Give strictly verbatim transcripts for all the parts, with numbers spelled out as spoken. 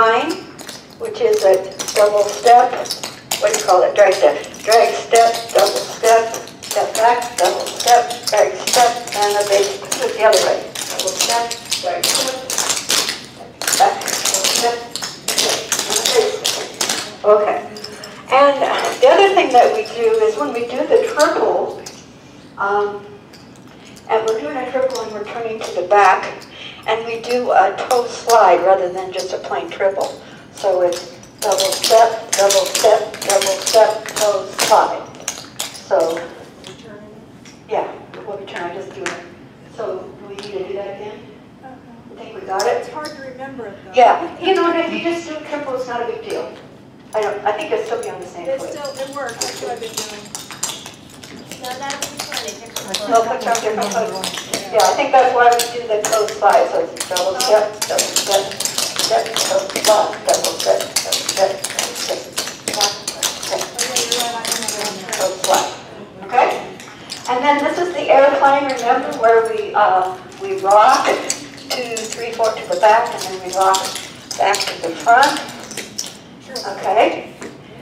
Nine, which is a double step. What do you call it? Drag step. Drag step, double step, step back, double step, drag step, and a basic. Do it the other way. Double step, drag step, back, double step, and a basic. Okay. And the other thing that we do is when we do the triple, um, and we're doing a triple and we're turning to the back, and we do a toe slide rather than just a plain triple. So it's double step, double step, double step, toe slide. So, yeah, we'll be trying to just do it. So, do we need to do that again? I think we got it. It's hard to remember it though. Yeah, you know, if you just do triple, it's not a big deal. I don't. I think it'll still be on the same It foot. still, it works. That's what I've been doing. No, that was funny. No, put on different foot. Yeah, I think that's why we do the toe slide. So it's double step, double step, step, toe slide, double step, double step, double step, step, toe slide. Okay? And then this is the airplane, remember, where we uh, we rock two, three, four to the back, and then we rock back to the front. Okay?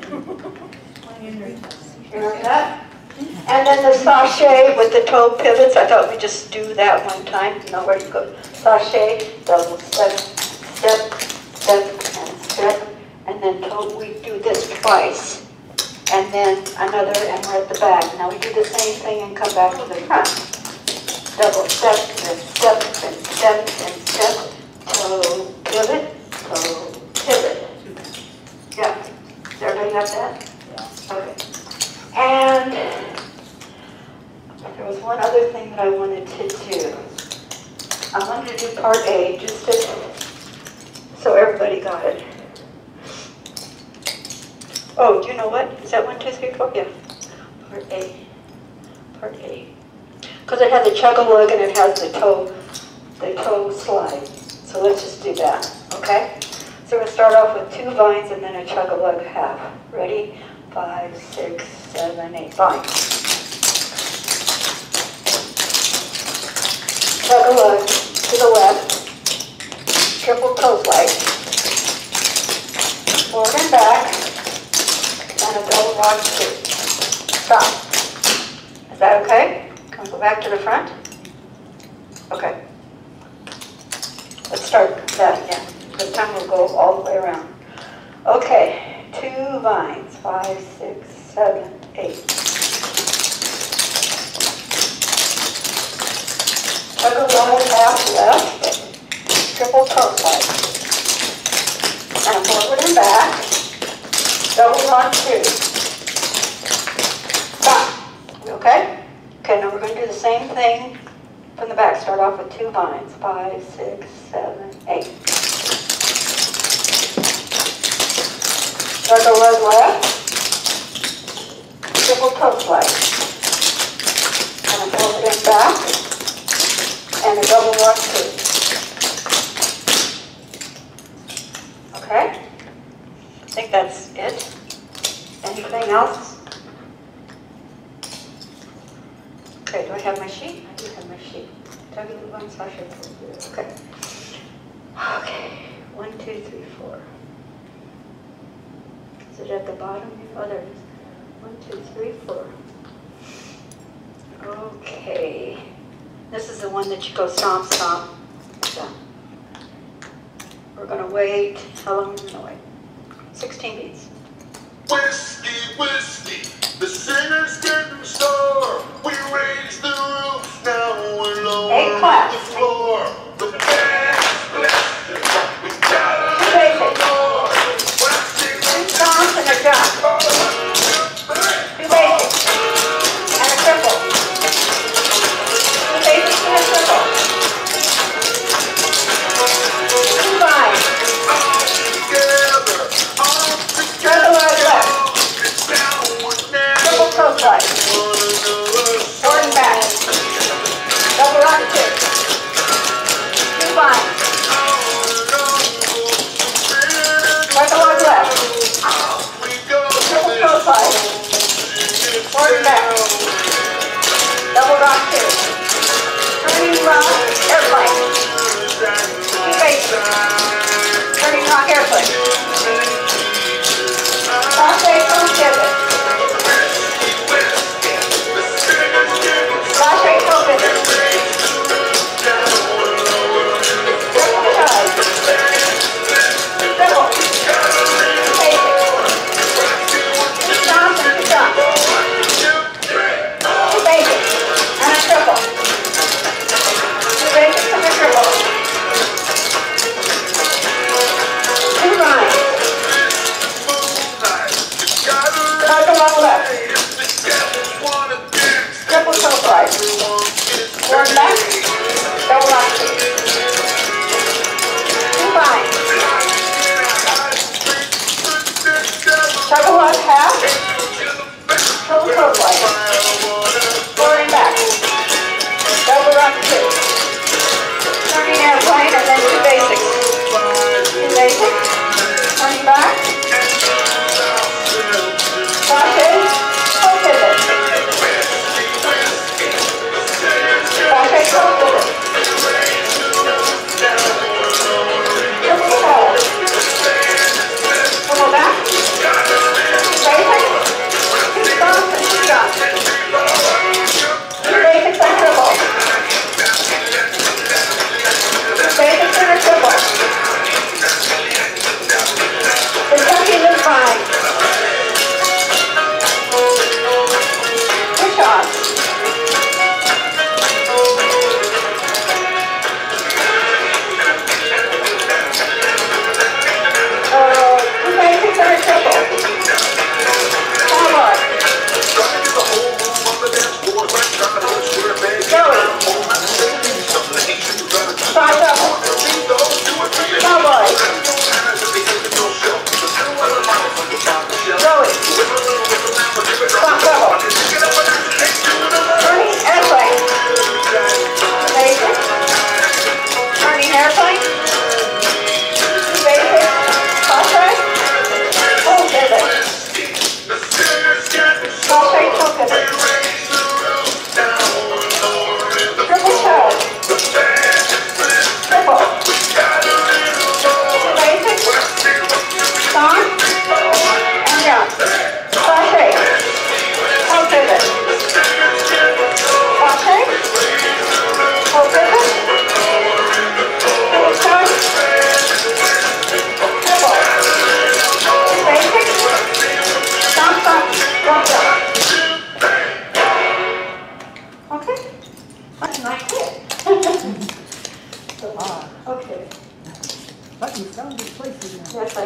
You remember that? And then the sachet with the toe pivots, I thought we'd just do that one time. You know where you go. Sachet, double step, step, step, and step. And then toe, we do this twice. And then another, and we're at the back. Now we do the same thing and come back to the front. Double step, and step, and step, and step. Toe pivot, toe pivot. Yeah. Does everybody got that? Yeah. Okay. And there was one other thing that I wanted to do. I wanted to do part A, just to, so everybody got it. Oh, do you know what? Is that one, two, three, four? Yeah. Part A. Part A. Because it has a chug-a-lug and it has the toe, the toe slide. So let's just do that, okay? So we'll start off with two vines and then a chug-a-lug half. Ready? Five, six, seven, eight. Vine. Chug-a-lug to the left. Triple toe slide. Forward and back. And a double rock two. Stop. Is that okay? Can we go back to the front? Okay. Let's start that again. This time we'll go all the way around. Okay, two vines, five, six, seven, eight. Chug-a-lug half left, triple toe slide. And forward and back, double rock two. Stop. Okay? Okay, now we're going to do the same thing from the back. Start off with two vines, five, six, seven, eight. Chug-a-lug left, triple toe slide, and a forward and back, and a double rock two. Okay? I think that's it. Anything else? Okay, do I have my sheet? I do have my sheet. Chug-a-lug slash okay. Okay, one, two, three, four. Is it at the bottom? Oh, there it is. One, two, three, four. Okay. This is the one that you go stomp, stomp. Done. We're going to wait. How long are we going to wait? sixteen beats. Whiskey, whiskey, the singer's getting sore. We raised the roof, now we're lower Eight claps. the floor. The band's blessed, we got Two basics. Two stomps and a jump. Two basics. And a triple. Two basics and a triple. Two vines. Chug-a-lug left. Triple toe slide. Forward and back. Double rock two. Two vines. Chug-a-lug left. Triple toe slide. Forward and back. Double rock two. Turning rock airplane. Two basics. Turning rock airplane.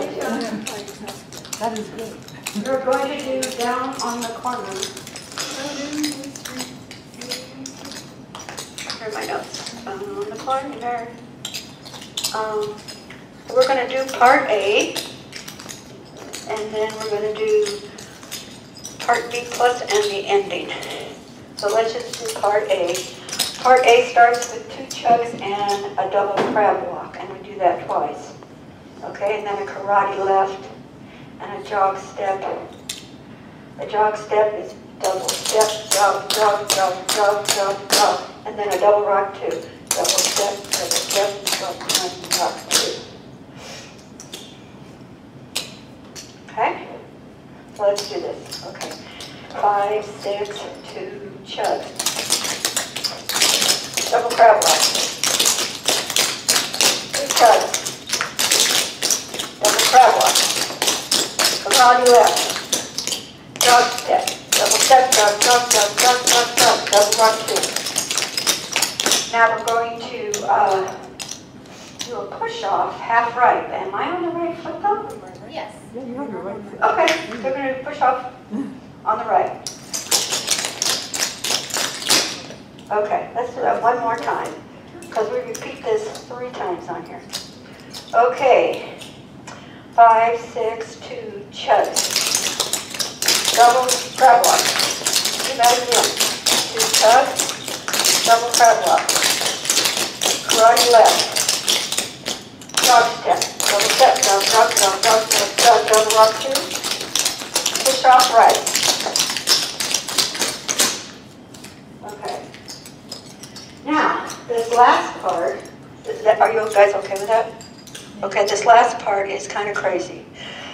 That is good. You're going to do down on the corner. Here are my notes. Down on the corner. Um, we're going to do part A, and then we're going to do part B plus and the ending. So let's just do part A. Part A starts with two chugs and a double crab walk, and we do that twice. Okay, and then a karate left and a jog step. The jog step is double step, jog, jog, jog, jog, jog, jog, and then a double rock two. Double step, double step, jog, one, rock two. Okay? So let's do this. Okay. Five, six, two, chug. Double crab walk. Two chugs. Double crab walk. Karate left. Jog step. Double step, jog, jog, jog, jog, jog, jog. Double rock two. Now we're going to uh, do a push-off half right. Am I on the right foot though? Yes. Yeah, you have your right foot. Okay, so we're going to push off on the right. Okay, let's do that one more time, because we repeat this three times on here. Okay, five, six, two, chug. Double crab walk. Do that again. Two chug, double crab walk. Karate left. Jog step. Double step, jog, jog, jog, jog, jog, jog, double rock two. Push off right. Okay. Now, this last part, is that, are you guys okay with that? Okay, this last part is kind of crazy.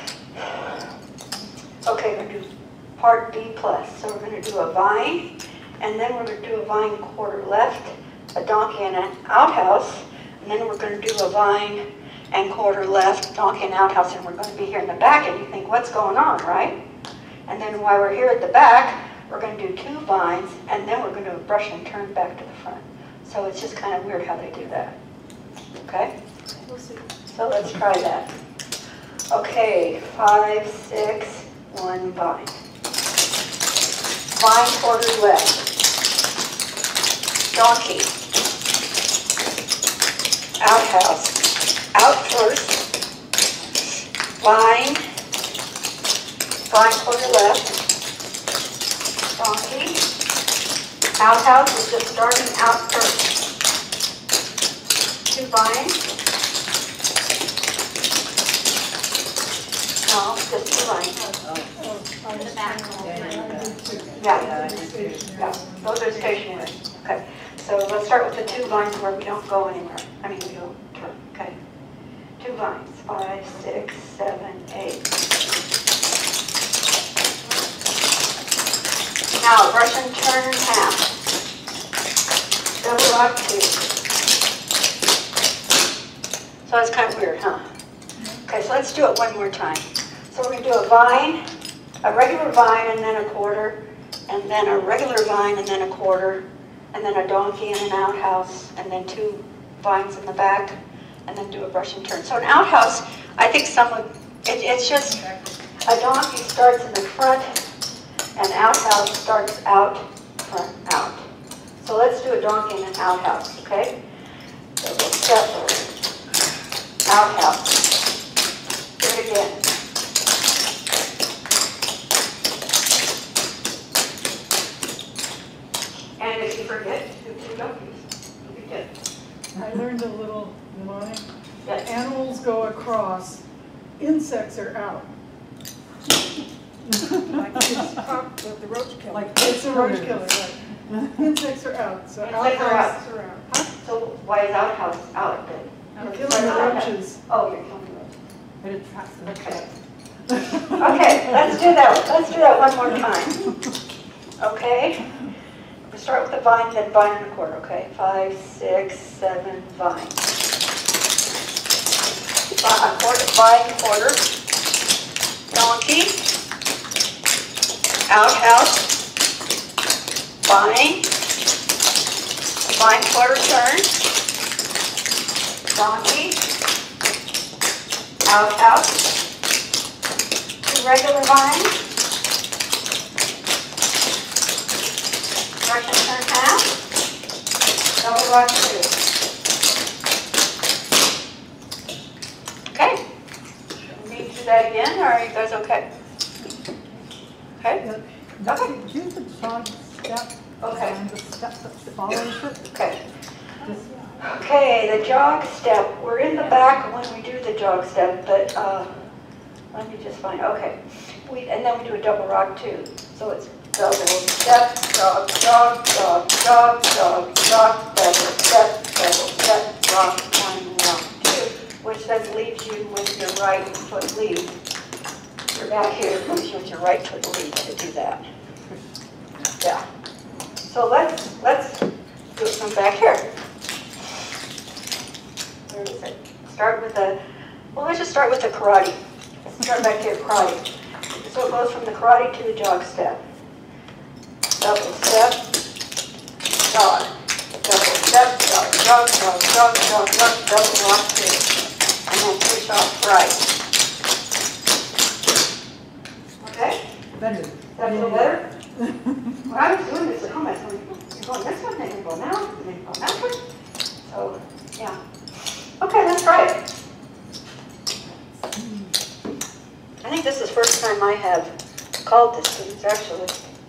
Okay, we're going to do part B plus. So we're going to do a vine, and then we're going to do a vine quarter left, a donkey and an outhouse, and then we're going to do a vine and quarter left, donkey and outhouse, and we're going to be here in the back, and you think, what's going on, right? And then while we're here at the back, we're going to do two vines, and then we're going to brush and turn back to the front. So it's just kind of weird how they do that. Okay? We'll see. So let's try that. Okay, five, six, one, vine. Vine quarter left. Donkey. Outhouse. Out first. Vine. Vine quarter left. Donkey. Outhouse is just starting out first. Two vines. No, just two vines. In the back. Yeah. Yeah, those are stationary. Okay, so let's start with the two vines where we don't go anywhere. I mean, we don't turn. Okay. Two vines. Five, six, seven, eight. Now, brush and turn in half. Double rock two. So that's kind of weird, huh? Okay, so let's do it one more time. So we're going to do a vine, a regular vine and then a quarter, and then a regular vine and then a quarter, and then a donkey and an outhouse, and then two vines in the back, and then do a brush and turn. So an outhouse, I think some of, it, it's just, a donkey starts in the front, and outhouse starts out, front, out. So let's do a donkey and an outhouse, okay? Double step, outhouse. Do it again. And if you forget, do two donkeys. You'll be good. I learned a little mnemonic. Yes. Animals go across, insects are out. Like it's, uh, the the roach killer. Like It's a roach killers. killer, right. Insects are out, so Insects are outhouse are out. Huh? So why is outhouse out then? You're killing the roaches. Oh, you're killing the roaches. But it attracts them. Okay. Okay, let's do that. Let's do that one more time. Okay? We start with the vine, then vine and a quarter, okay? Five, six, seven, vine. Vi- A quarter, vine, quarter. Donkey. Outhouse. Vine. Vine, quarter turn. Donkey. Outhouse. regular vine. Brush and turn half. Double rock two. Okay. Need to do that again, or are you guys okay? Okay. Okay. Do the jog step. Okay. And the step that follows it. Okay. Okay, the jog step. We're in the back when we do the jog step, but uh, let me just find. Okay. We and then we do a double rock too. So it's double step, jog, jog, jog, jog, jog, jog, double step, double step, rock one, rock two, which then leaves you with your right foot lead. Your back here leaves you with your right foot lead to do that. Yeah. So let's let's do it from back here. Where is it? Start with the. Well, let's just start with the karate. Let's start back here, karate. So it goes from the karate to the jog step. Double step, jog. Double step, jog, jog, jog, jog, jog, jog, double rock two. And then push off right. Okay? Better. That feel better? When I was doing this at home, I was going, you're going this one, then you go now, and then you go that way. So, yeah. Okay, let's try it. I think this is the first time I have called this thing, actually.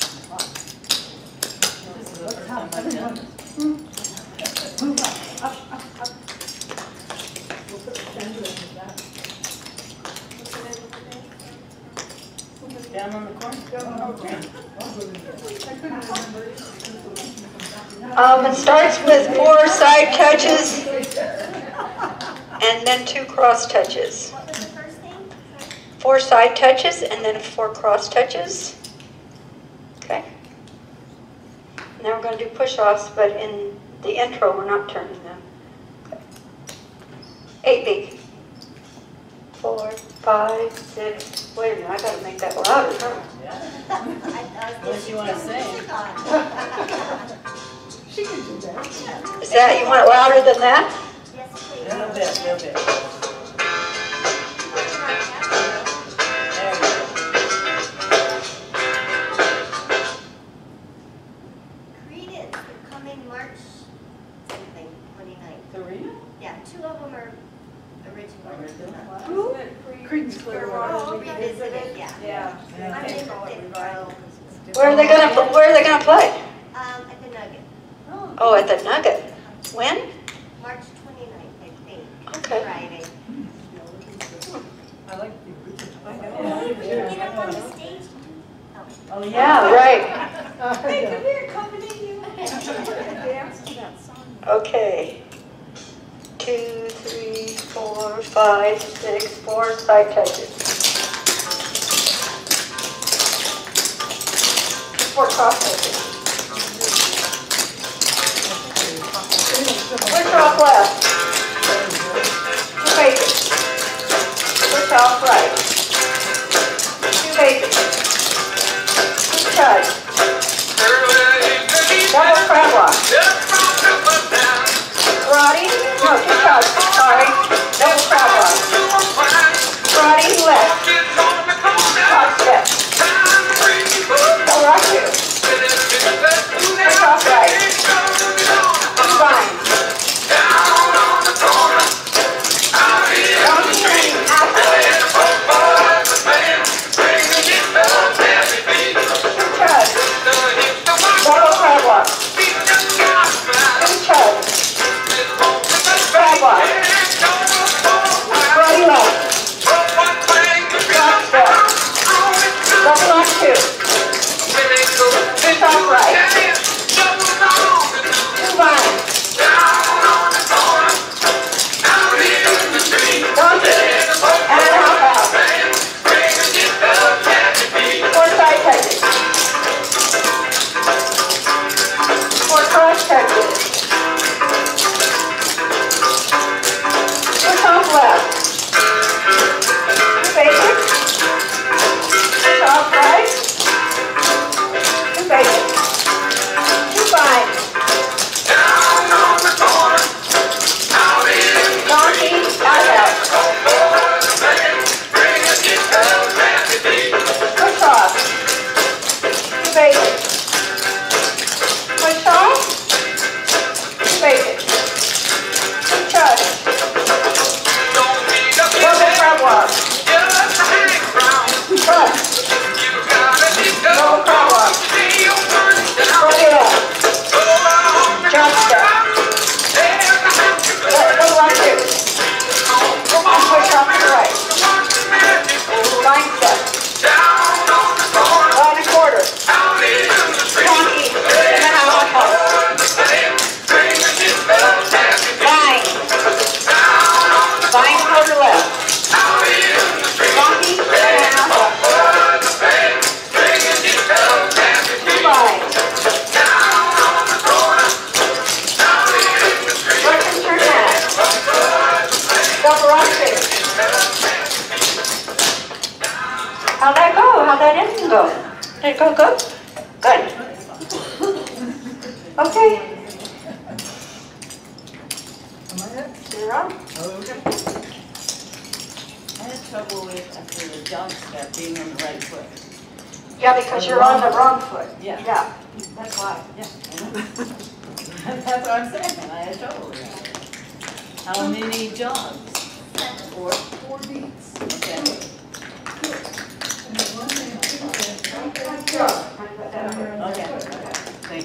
Everyone. Move up, up, up, up. We'll put the center in that. Down on the corner? Um, it starts with four side touches and then two cross touches. What was the first thing? Four side touches and then four cross touches. Okay. And then we're going to do push-offs, but in the intro we're not turning them. Okay. Eight beat. Four, five, six. Wait a minute, I got to make that louder. Huh? Unless you want to sing. She can do that. Is that, you want it louder than that? Yes, please. A little bit, a little bit. There we go. Credence, they're coming March something, twenty-ninth. Serena? Yeah, two of them are original. Original. Who? Creedence Clearwater. Oh, revisited, yeah. Yeah. I'm in the row. Where are they going to, where are they going to play? Um, at the Nugget, Oh, at the Nugget. When? March twenty-ninth, I think. Okay. Friday. I like the original. You don't want the stage? Oh. Oh, Yeah, right. Hey, come here, company you. Dance to that song. Okay. Two, three, four, five, six, four side touches. Four cross touches. Push off left. Two bases. Push off right. Two bases. Two touch. Double crab walk. Karate. No, two touch. Sorry. Double crab walk. Karate left. Cross step. Double rock two. Push off right. Vine. Don't train after. Two touch. Double crab walk. Two touch. Crab walk. Karate left. How'd that go? How'd that engine go? Did it go good? Good. Okay. Am I it? You're on. Okay. I had trouble with, after the jump step, being on the right foot. Yeah, because you're on the wrong foot. Yeah. Yeah, that's why. Yeah, I know. That's what I'm saying, I had trouble with that. How many jogs? Four? Four beats. Okay. And then one thing, okay. Good job. Okay. Thank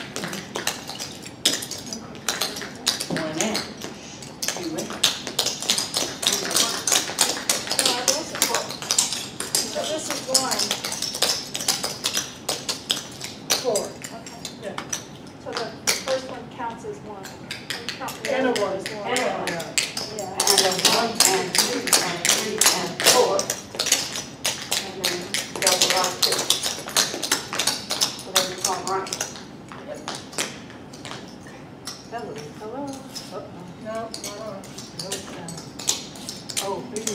you. One in. Two in. So this is one. Four. Okay. So the first one counts as one. And count the And a other one. as one. And a one. Yeah. And then one, and two, and three, and four. And then double on two. Whatever you call them, right? Hello. Hello. No, not on. No sound. Oh, maybe,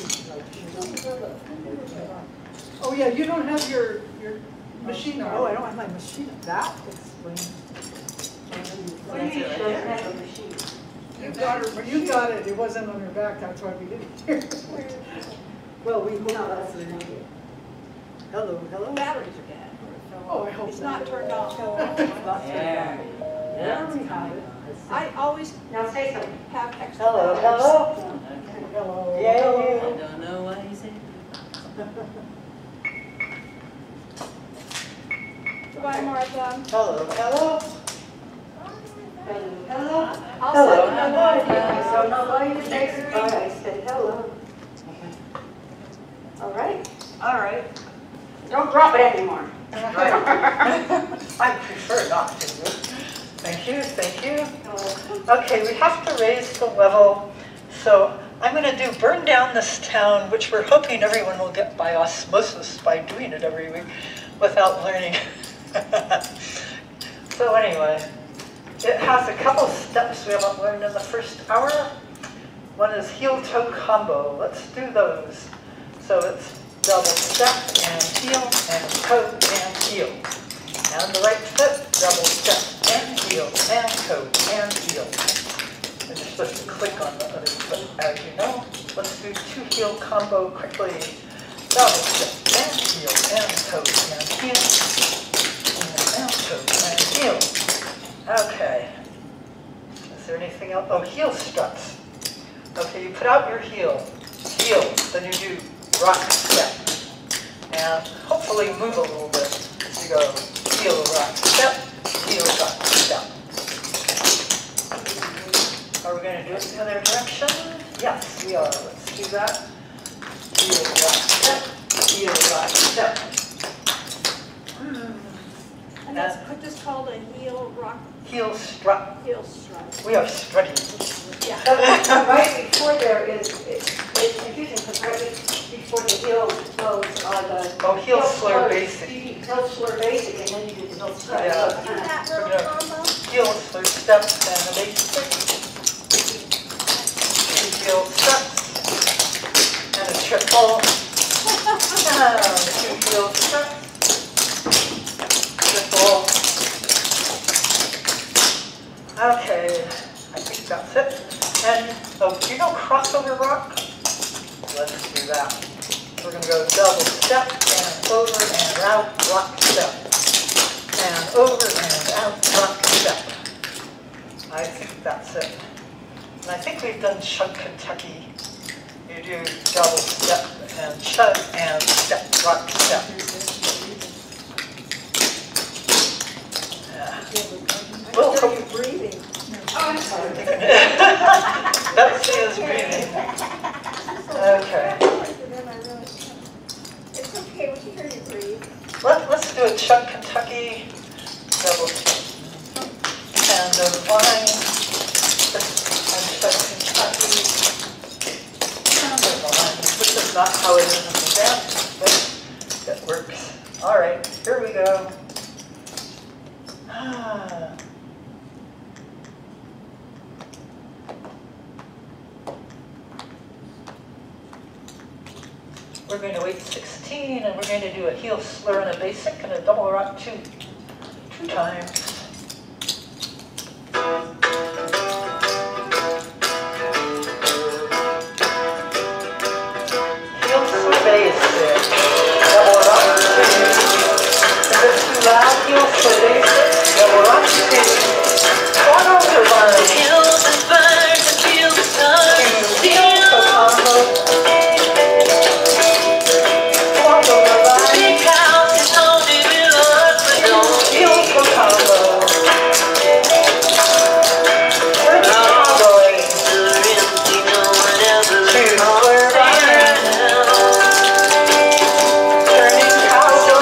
oh yeah, you don't have your, your machine on. Oh, I don't have my machine. That explains. What do you mean she doesn't have a machine? You got her, you got it, it wasn't on her back, that's why we didn't hear it. Well, we, No, that's the idea. hello, hello. Batteries are dead. Oh, I hope It's not. not turned off. There. There we have it. I always Now say something. have extra Hello, batteries. hello. Okay. Hello. I Yay. don't know why you said Goodbye, Martha. Hello, hello. Hello? I'll Hello. send you another I don't know why you say goodbye, I said hello. All right? All right. Don't drop it anymore. I prefer not to. Thank you, thank you. Okay, we have to raise the level. So I'm going to do Burn Down This Town, which we're hoping everyone will get by osmosis by doing it every week without learning. So anyway, it has a couple steps we haven't learned in the first hour. One is heel-toe combo. Let's do those. So it's double step and heel and toe and heel. And the right foot, double step and heel and toe and heel. And you're supposed to click on the other foot, as you know. Let's do two heel combo quickly. Double step and heel and toe and heel. And toe and heel. Okay. Is there anything else? Oh, heel struts. Okay, you put out your heel, heel, then you do rock step. And hopefully move a little bit as you go heel, rock, step, heel, rock, step. Are we going to do it the other direction? Yes, we are. Let's do that. Heel, rock, step, heel, rock, step. And that's put this called a heel rock, Heel strut. heel strut. We are strutting. Yeah. Right before there is, it's it's confusing because right before the heel goes are the. Oh, heel slur basic. Heel slur basic and then you do the heel strut. Yeah. So it's kinda- That We're little gonna combo? heel slur steps and the basic. Two heel steps and a triple. And two heel steps. Triple. Okay, I think that's it. And, oh, do you know crossover rock? Let's do that. We're going to go double step and over and out, rock step. And over and out, rock step. I think that's it. And I think we've done Chug Kentucky. You do double step and chug and step, rock step. Yeah. We'll Are hope. you breathing? Oh, I'm sorry. That's she is breathing. Okay. It's okay, we can hear you breathe. Let, let's do a Chug Kentucky double and a line. And Chug Kentucky. And a line. Which is not how it is in the dance, but it works. All right, here we go. Ah. we're going to weight sixteen, and we're going to do a heel slur and a basic and a double rock two, two times. Heel slur basic, double rock two. Is it too loud? Heel slur basic, double rock two. One over one. Heel the bird, the heel the sun. Two, heel the combo. One over one. Big house is holding me up, but don't heel the combo. Turn the combo. Two, slur right. Turning combo.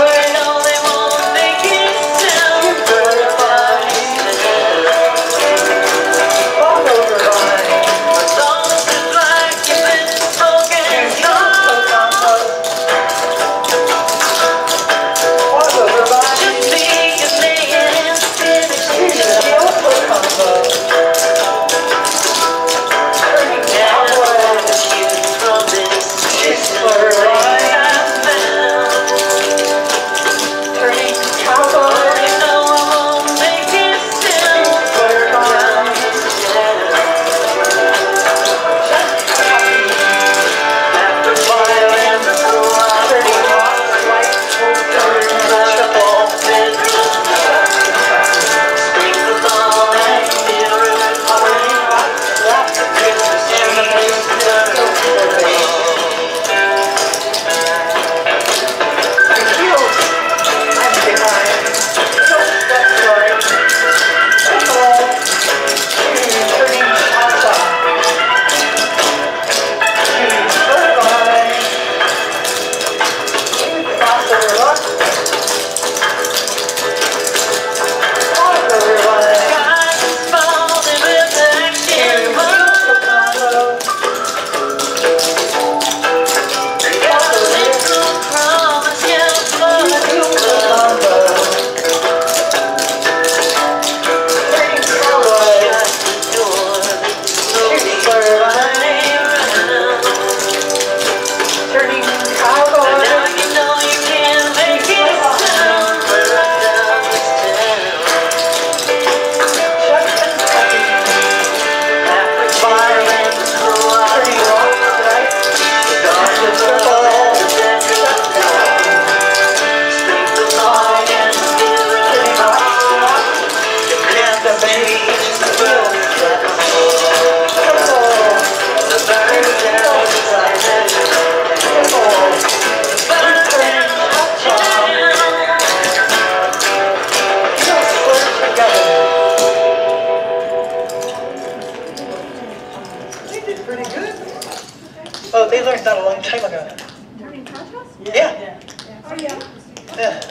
Oh, they learned that a long time ago. Turning contrast? Yeah. Oh, yeah. Yeah.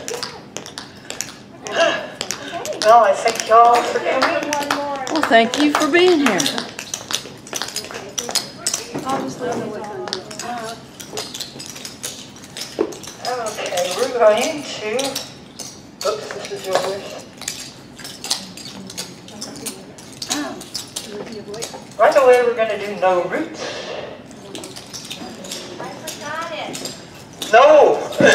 Well, I thank y'all for Okay, coming. one more. Well, thank you for being here. I'll just leave these on. Okay, we're going to, oops, this is yours. Right away, we're going to do no roots. I forgot it. No!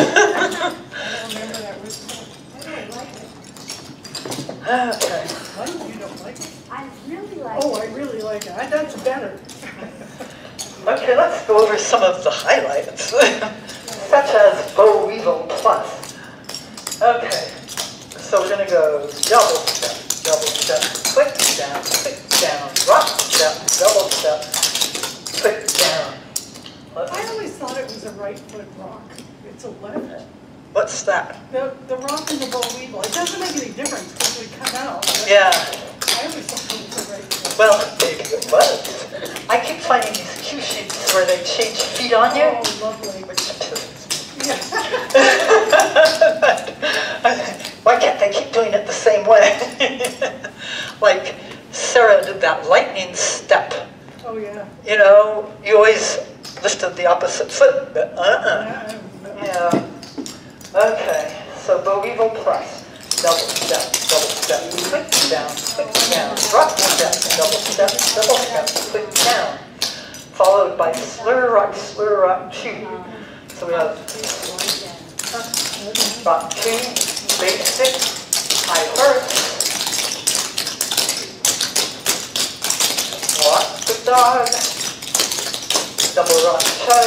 Okay. What? You don't like it? I really like Oh, it. I really like it. I- That's better. Okay, let's go over some of the highlights, such as Boll Weevil Plus. Okay, so we're going to go double step, double step, click down, click down, rock step, double step, click down. I always thought it was a right foot rock. It's a left. What's that? The, the rock and the boll weevil, it doesn't make any difference because we come out. but Yeah, I always thought it was a right foot. well, maybe it was. I keep finding these cue sheets where they change feet on you, Oh, lovely. which pisses me. Yeah. Why can't they keep doing it the same way? Like Sarah did that lightning step. Oh, yeah. You know, you always lifted the opposite foot, but uh-uh. Yeah. Yeah. Okay, so Boll Weevil Plus. Double step, double step, click down, click down, rock step, double step, double step, click down. Followed by slur rock, slur rock two. So So we have rock two, basic, high first, walk the dog, double rock chug.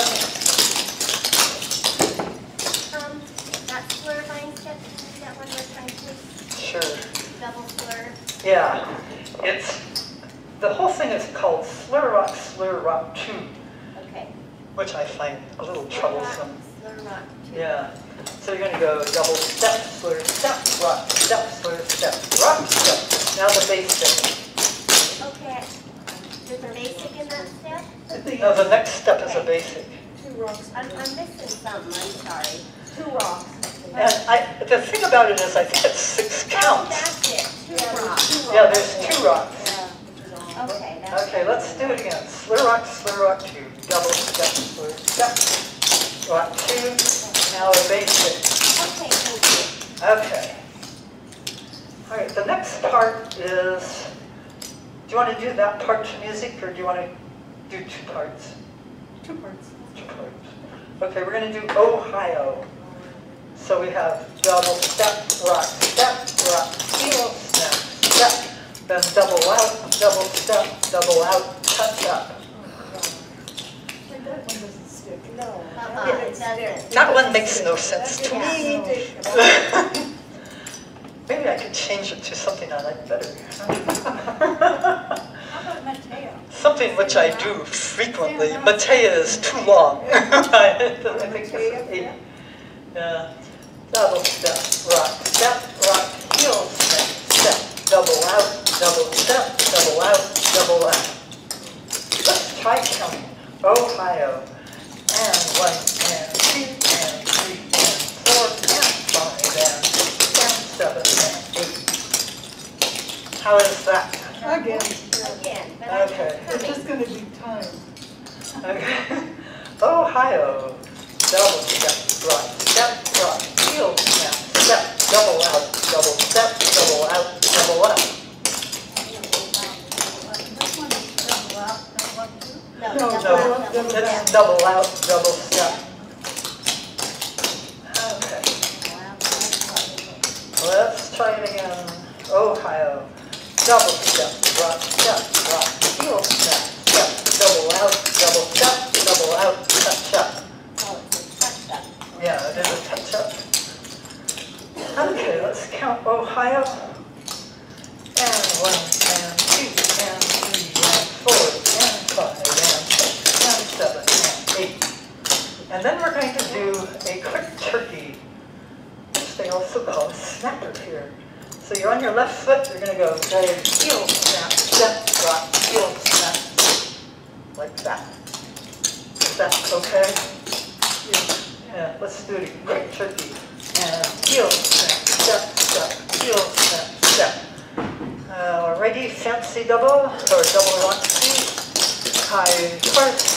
Um, that slur line step, can you do that one more time, please? Sure. Double slur. Yeah, it's, the whole thing is called slur rock, slur rock two, Okay. which I find a little troublesome. Slur rock, two. Yeah. So you're going to go double step, slur step, rock, step, slur step, rock, step. Now the basic. Okay. There's a basic in that step? No, the next step is a basic. Two rocks. I'm, I'm missing something, I'm sorry. Two rocks. And I, the thing about it is I think it's six Oh, counts. that's it, two rocks. Yeah, there's two rocks. Okay, that's. Okay, let's do it again. Slur rock, slur rock two. Double step, slur step, rock two. Now the basic. Okay, thank you. Okay. All right, the next part is, do you want to do that part to music or do you want to do two parts? Two parts. Two parts. Okay, we're going to do Ohio. So we have double step, rock, step, rock, heel, snap, step, then double out, double step, double out, touch up. That one doesn't stick. No. Uh-uh, it doesn't. That one makes no sense to Yeah. me. Maybe I could change it to something I like better. How about Mateo? Something which I do frequently. Matea is too long. I think this is eight. Yeah. Double step, rock, step, rock, heel, step, step, double out, double step, double out, double out. Let's try counting. Ohio. And one, and two, and three, and four, and five, and six, and seven, and eight. How is that? Again. Again, but I Okay. It's just gonna be time. Okay. Ohio. Double step, rock, step, rock, heel, snap, step, double out, double step, double out, double out. No, No, double No, out, double it's step. double out, double step. Okay. Let's try it again. Ohio. Double step, rock, step, rock, heel, snap, step, double out, double step, double out, touch up. Oh, it's a touch up. Yeah, it is a touch up. Okay, let's count Ohio. And one, and two, and three, and four, and five, and six, and seven, and eight. And then we're going to do a quick turkey, which they also call a snapper here. So you're on your left foot, you're going to go drag, heel, snap, step, rock, heel, snap, like that. Is that okay? Yeah, let's do it quick turkey. And heel, snap, step, step, heel, snap, step. Uh, ready, fancy double, or double rock two. High first.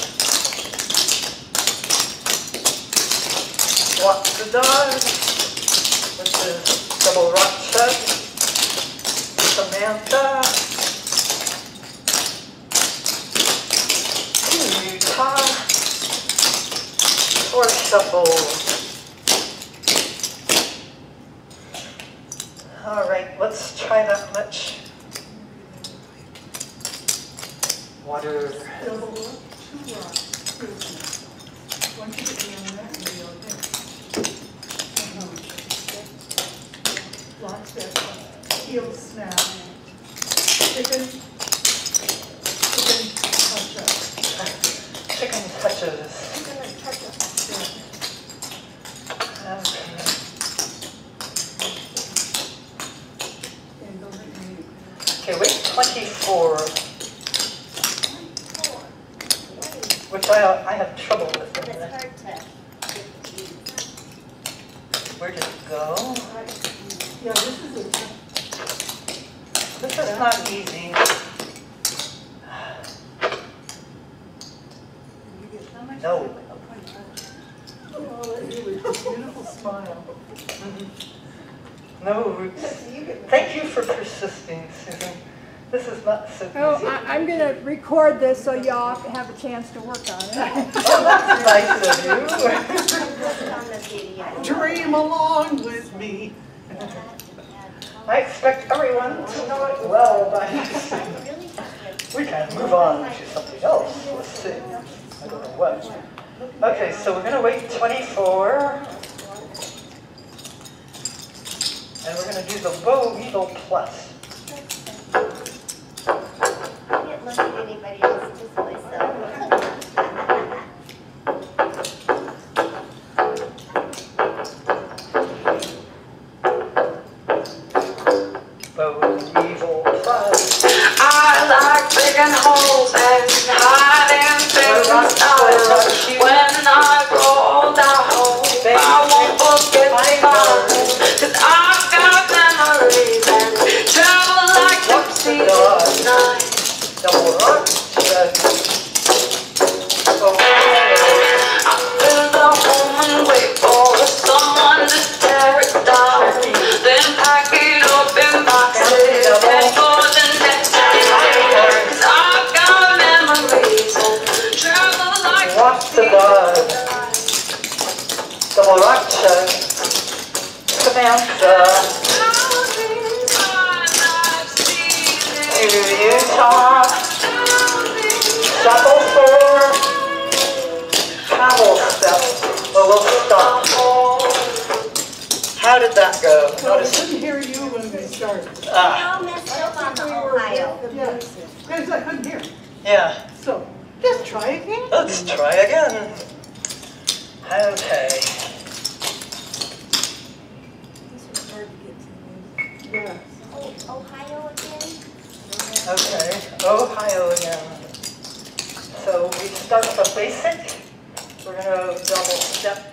Walk the dog, which is double rock chug. Samantha. Utah. Or shuffle. All right, let's try that much. Water. Double rock, two rocks. Once you get beyond that, you'll be okay. Rock, step, heel, snap. Chicken. Chicken, touch up. Chicken touches. Chicken and touch up. Okay. And those are easy. Okay, weight twenty-four, Four. which I, I have trouble with. But it's hard to. Where did it go? Yeah, this is a, This is not easy. No. oh, that really beautiful smile. No roots. Thank you for persisting, Susan. This is not so easy. Oh, I, I'm gonna record this so y'all have a chance to work on it. Oh, that's nice of you. Just on the video. Dream along with me. I expect everyone to know it well by now. Really tough. We can move on to something else. Let's see. I don't know what. Okay, so we're gonna wait twenty-four. And we're gonna do the bow needle plus. I didn't look at anybody else, just myself. Bow needle plus. I like digging holes and hiding things inside. When I grow old, I hope I won't forget mine. 'Cause I've got memories and travel like gypsies in the night. Double rock. Shred. Oh, I build a home and wait for someone to tear it down. Then pack it up in boxes and for the next time. 'Cause I've got memories and travel like watch the blood. Double rock. Shred. Samantha. To Utah. Shuffle four. Travel step. Well, we'll stop. How did that go? Well, I couldn't hear you when we started. Ah, All messed up on the Ohio. Yeah, guys, I couldn't hear. yeah. So, just try again. Let's try again. Okay. Yeah. Oh, Ohio again? Okay. Ohio again. So we start with a basic. We're gonna double step